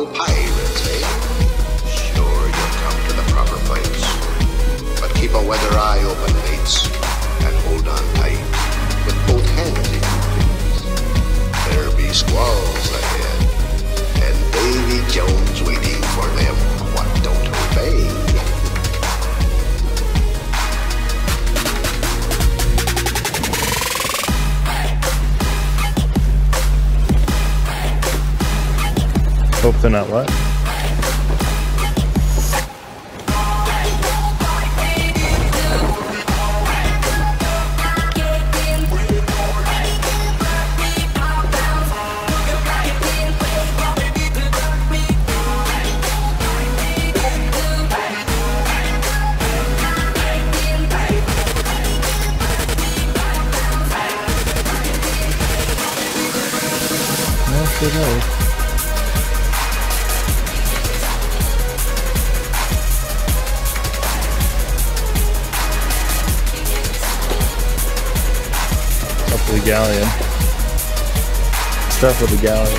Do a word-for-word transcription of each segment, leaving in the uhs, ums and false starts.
all pirates, eh? Sure, you'll come to the proper place. But keep a weather eye open, mates, and hold on tight with both hands, if you please. There be squalls ahead, and Davy Jones waiting for them what don't obey. Hope they're not what? No, sure knows. The galleon. Stuff with the galleon.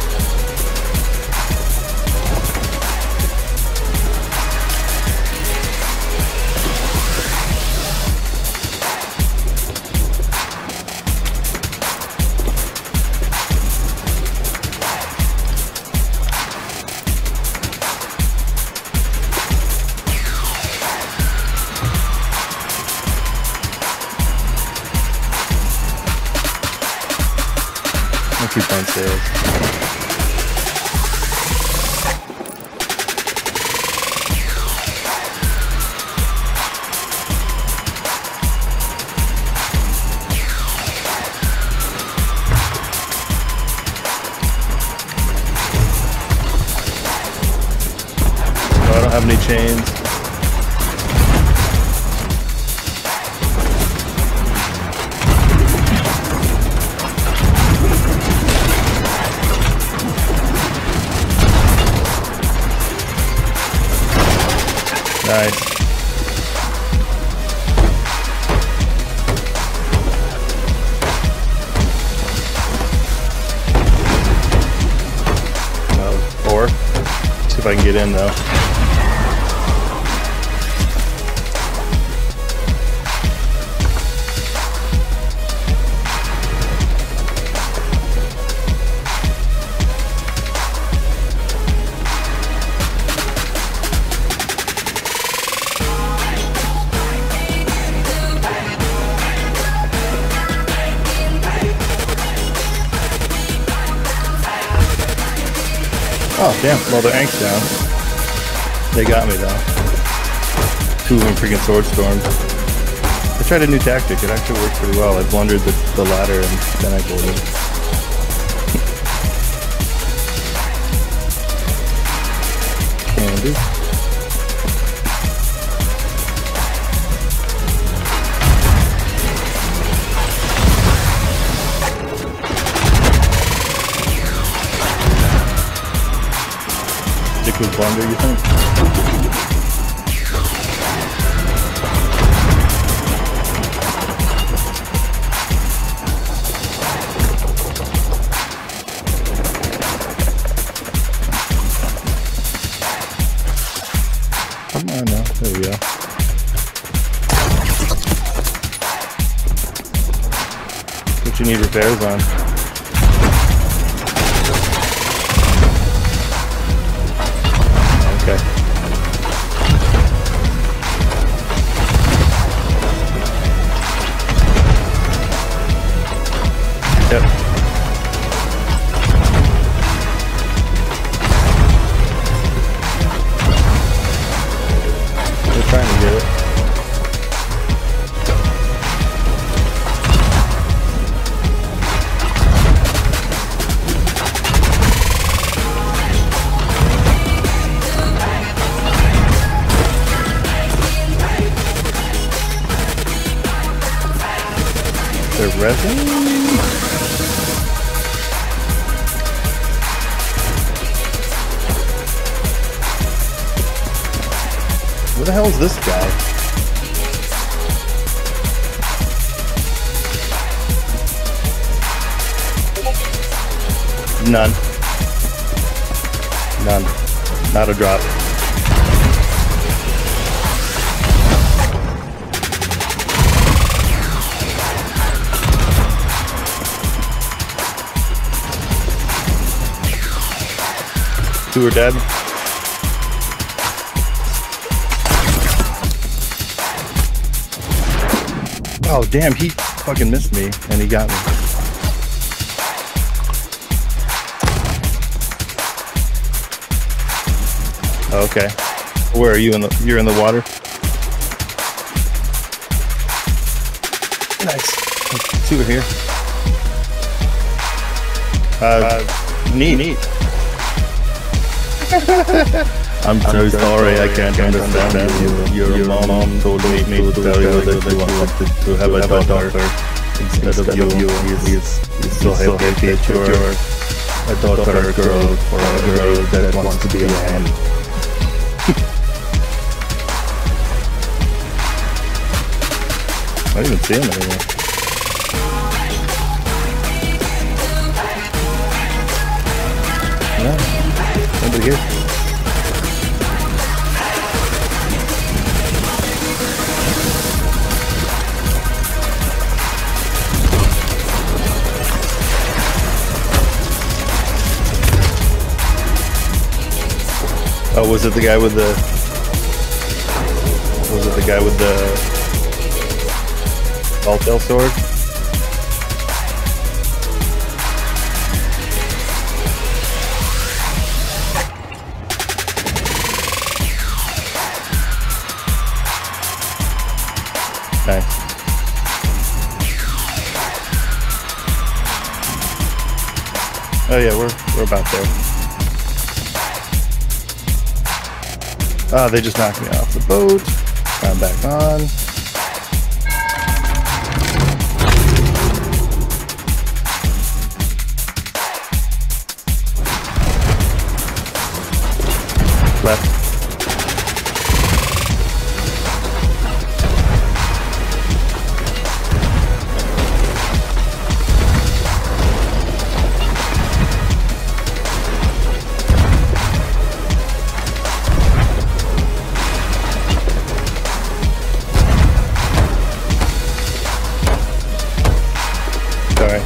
Keep on sales. No, I don't have any chains. Nice. Uh, four. See if I can get in though. Oh, damn. Well, their ank's down. They got me, though. Two of them freaking sword storms. I tried a new tactic. It actually worked pretty well. I blundered the, the ladder and then I boarded. Candy. With blunder, you think? Come on now, there we go. What you need repairs on? Okay. Yep. We're trying to get it. The resin? Where the hell is this guy? None. None. Not a drop. Two are dead. Oh damn, he fucking missed me and he got me. Okay. Where are you in the you're in the water? Nice. Two are here. Uh, uh neat. neat. I'm so I'm sorry, sorry I can't understand, understand you. Your, your mom, mom told me to tell you that you wanted to have a daughter instead, instead of you. you. He's, he's, he's so happy that you're a daughter girl for a girl that wants to be a man. I don't even see him anymore. No, nobody here. Oh, was it the guy with the... Was it the guy with the... Telltale sword? Nice. Oh yeah, we're, we're about there. Ah, oh, they just knocked me off the boat. I'm back on. Left. Sorry.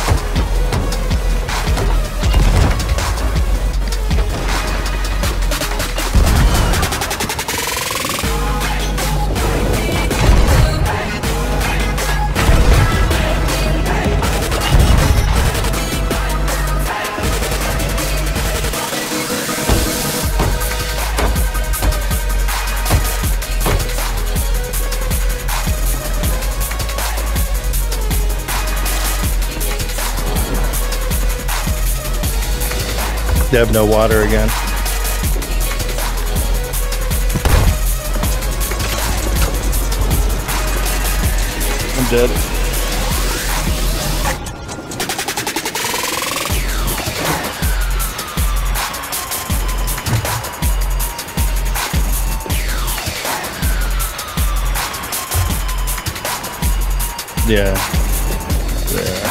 They have no water again. I'm dead. Yeah. There.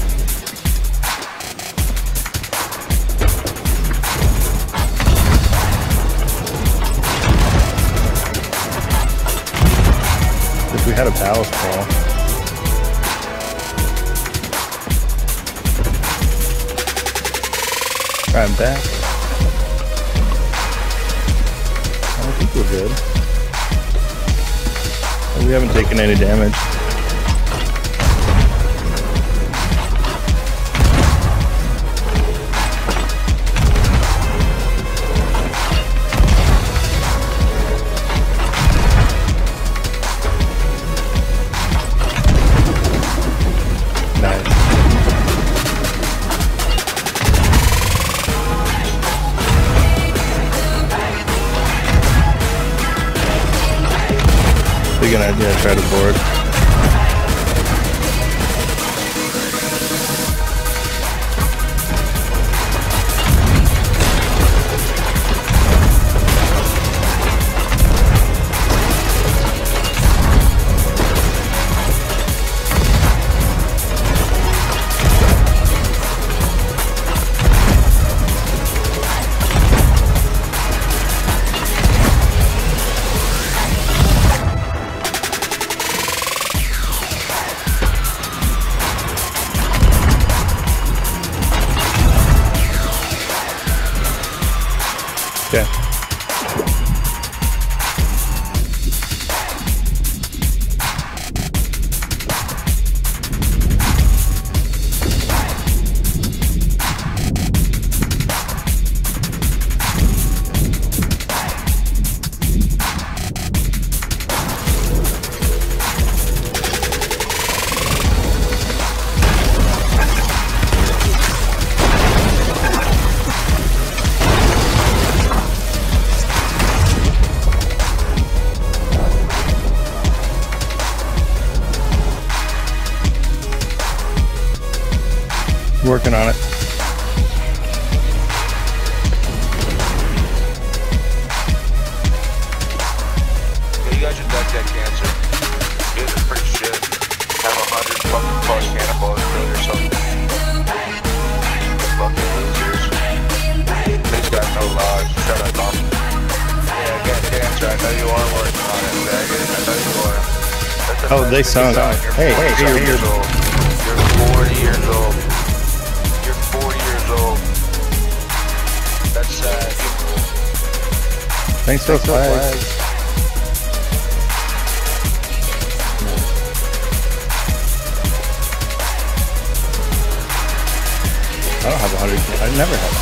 We had a ballast ball. Alright, I'm back. I don't think we're good. We haven't taken any damage. We're gonna yeah, try to board. Working on it. Yeah, you guys should duck that cancer. You guys are pretty shit. Have a hundred fucking plus cannonballs killed or something. Fucking losers. These got no logs. Shut up, mom. Yeah, I got cancer. I know you are working on it, faggot. I know you are. That's the Oh, first they thing sung. you got. You're Hey, hey, forty hey, years you're- old. You're forty years old. You're forty years old. That's sad. Thanks for the flags. I don't have a hundred. I never have